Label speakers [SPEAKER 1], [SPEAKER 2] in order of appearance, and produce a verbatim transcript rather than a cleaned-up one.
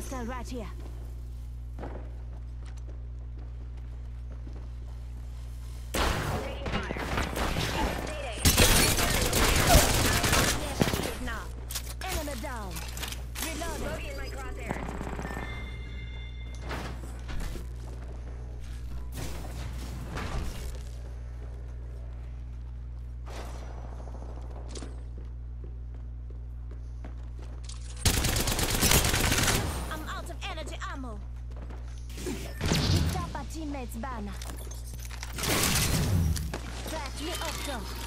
[SPEAKER 1] Hostile right here. Enemy down. Reloading. Bogey in my crosshair. I'm out of energy ammo. Picked up a teammate's banner. Track me up, though.